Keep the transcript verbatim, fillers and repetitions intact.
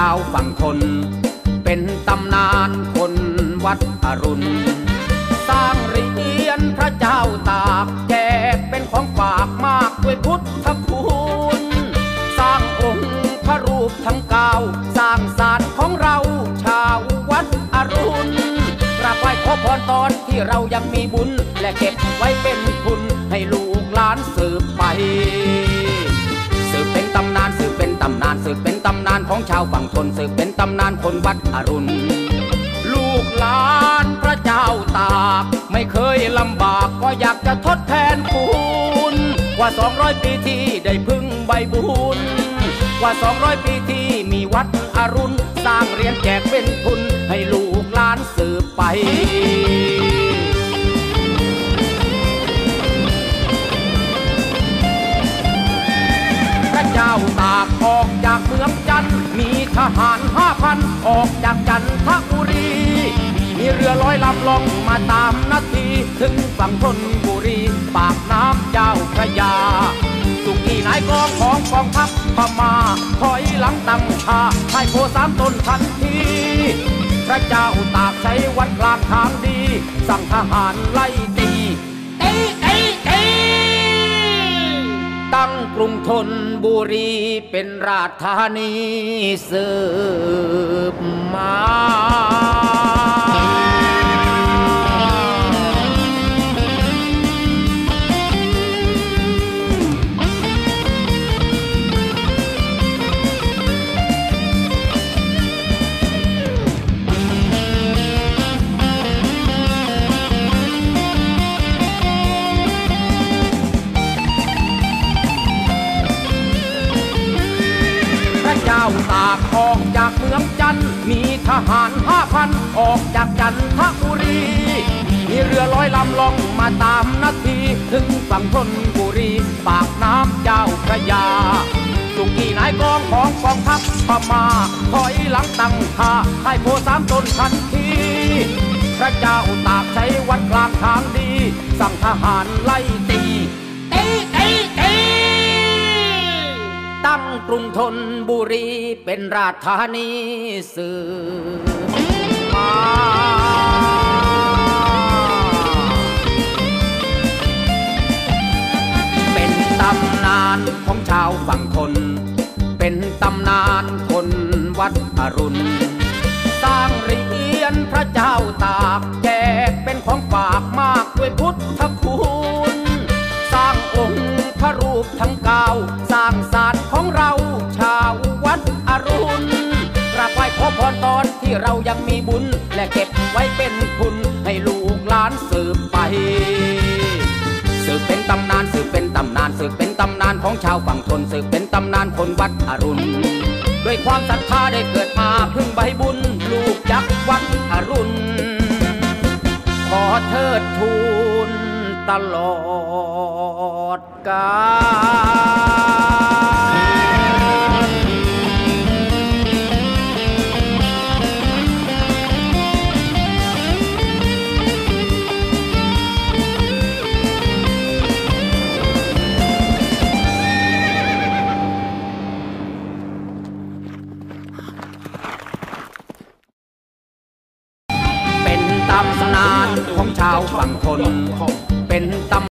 าวฝั่งทนเป็นตำนานคนวัดอรุณสร้างเหรียญพระเจ้าตากแจกเป็นของฝากมากด้วยพุทธคุณสร้างองค์พระรูปทั้งเก้าสร้างศาสตร์ของเราชาววัดอรุณกราบไหว้ขอพรตอนที่เรายังมีบุญและเก็บไว้เป็นทุนให้ลูกหลานสืบไปสืบเป็นตำนานสืบเป็นตำนานสืบเป็นตำนานของชาวฝั่งทนสืบเป็นตำนานคนวัดอรุณลูกหลานพระเจ้าตากไม่เคยลำบากก็อยากจะทดแทนคุณกว่าสองร้อยปีที่ได้พึ่งใบบุญกว่าสองร้อยปีที่มีวัดอรุณสร้างเหรียญแจกเป็นทุนให้ลูกหลานสืบไปพระเจ้าตากออกจากเมืองจันทร์มีทหารห้าพันออกจากจันทบุรีมีเรือร้อยลำล่องมาตามนาทีถึงฝั่งธนบุรีปากน้ำเจ้าพระยาสุกี้นายกองของกองทัพพม่าถอยหลังตั้งท่าให้โพสามต้นทันทีพระเจ้าตากใช้วัดกลางทางดีสั่งทหารไล่ตีตีตีตีตั้งกรุงธนบุรีเป็นราชธานีสืบมาเจ้าตากออกจากเมืองจันทร์มีทหารห้าพันออกจากจันทบุรีมีเรือร้อยลำล่องมาตามนาทีถึงฝั่งธนบุรีปากน้ำเจ้าพระยาสุกี้นายกองของกองทัพพม่าถอยหลังตั้งท่าให้โพสามต้นทันทีพระเจ้าตากใช้วัดกลางทางดีสั่งทหารไล่ตีตีตีตีตั้งกรุงธนบุรีเป็นราชธานีสืบมาเป็นตำนานของชาวฝั่งทนเป็นตำนานคนวัดอรุณสร้างเหรียญพระเจ้าตากแจกเป็นของฝากมากด้วยพุทธคุณสร้างองค์พระรูปทั้งเก้าสร้างศาสตร์ของเราชาววัดอรุณกราบไหว้ขอพรตอนที่เรายังมีบุญและเก็บไว้เป็นทุนให้ลูกหลานสืบไปสืบเป็นตำนานสืบเป็นตำนานสืบเป็นตำนานของชาวฝั่งทนสืบเป็นตำนานคนวัดอรุณด้วยความศรัทธาได้เกิดมาพึ่งใบบุญลูกยักษ์วัดอรุณขอเทิดทูลตลอดกาลเป็นตำนานของชาวฝั่งทนเป็นตำ